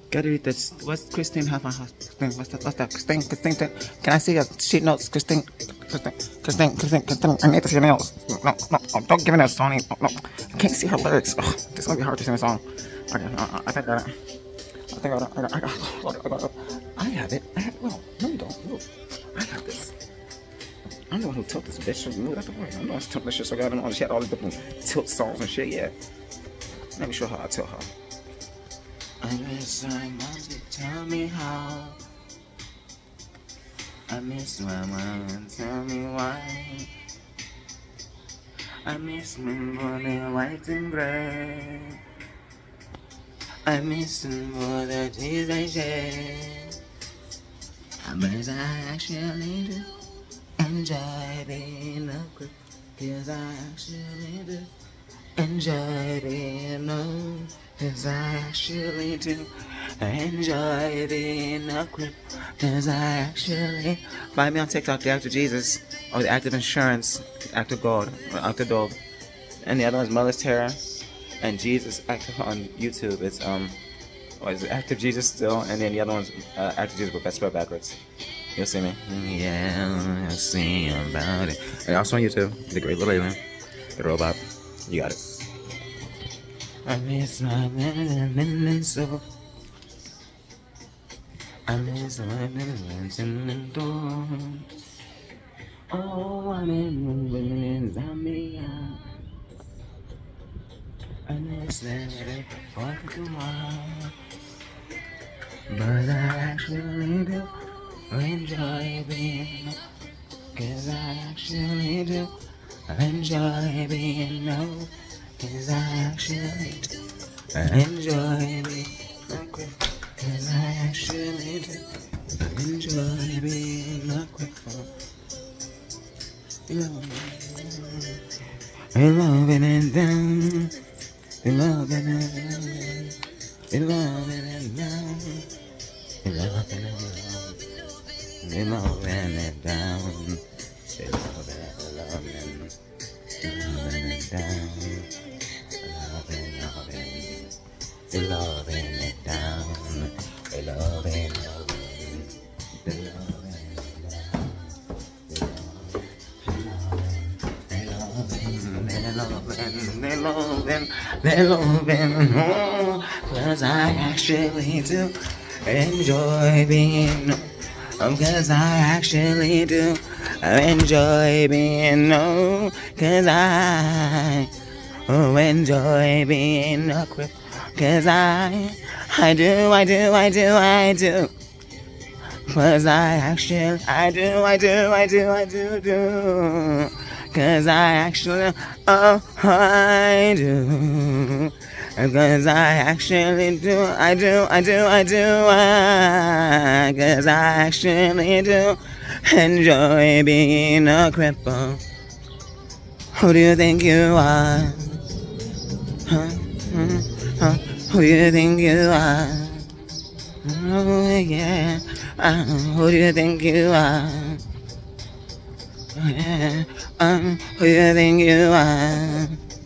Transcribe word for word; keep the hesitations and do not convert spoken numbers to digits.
Gotta read this. What's Christine have on her thing? What's that? What's that? Christine, Christine, can I see your sheet notes? Christine, Christine, Christine, Christine, Christine, I need to see your nails. No, no, no, don't give me that, Sony. No, no, I can't see her lyrics. Oh, this is gonna be hard to sing a song. Okay, no, I think I got it. I think I got it. I got it. I got it. I got it. I have it. I have it. Well, no, you don't. Look, I have this. I'm the one who took this bitch. So you move out the way. I'm the one who took this shit. So I got all. She had all these different tilt songs and shit. Yeah. Let me show her how I tilt her. I miss my mom to tell me how. I miss my mom to tell me why. I miss my morning white and gray. I miss them for the tears I shed. But I actually do enjoy being a quick. Cause I actually do enjoy being a Cause I actually do enjoy being a crip. Cause I actually find me on TikTok, the Active Jesus, or the Active Insurance, Active God, or Active Dog. And the other one's Mother's Terror, and Jesus Active on YouTube. It's um, what is it? Active Jesus still, and then the other one's uh, Active Jesus, but that's spelled backwards. You'll see me. Yeah, I'll see about it. And also on YouTube, the Great Little Alien, the robot. You got it. I miss my men so. I miss my men in the door. Oh, I'm in women Zambia. I miss that fuck tomorrow. But I actually do enjoy being. Cause I actually do enjoy being no. Cause I actually do enjoy being a quick. Cause I actually do enjoy being a quick. You're loving it down. You're loving it down. You're loving it down. You're loving it down. You're loving it down. You're loving it, loving it. Loving it down, loving, loving, you're loving it down, you're loving, loving, you're loving it down, you're loving, they're loving, they're loving, they're loving, oh, cause I actually do enjoy being, oh, cause I actually do enjoy being no, cause I oh, enjoy being a crip, cause I, I do, I do, I do, I do, cause I actually, I do, I do, I do, I do, do, cause I actually, oh, I do, cause I actually do, I do, I do, I do, I, cause I actually do enjoy being a cripple. Who do you think you are? Huh? Huh? Huh? Who do you think you are? Oh yeah. Uh, who do you think you are? Oh yeah. Um, who do you think you are?